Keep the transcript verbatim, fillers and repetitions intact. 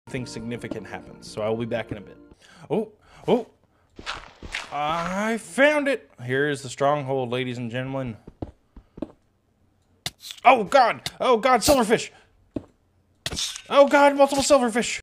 anything significant happens. So I will be back in a bit. Oh, oh, I found it. Here is the stronghold, ladies and gentlemen. Oh, God. Oh, God, silverfish. Oh, God, multiple silverfish.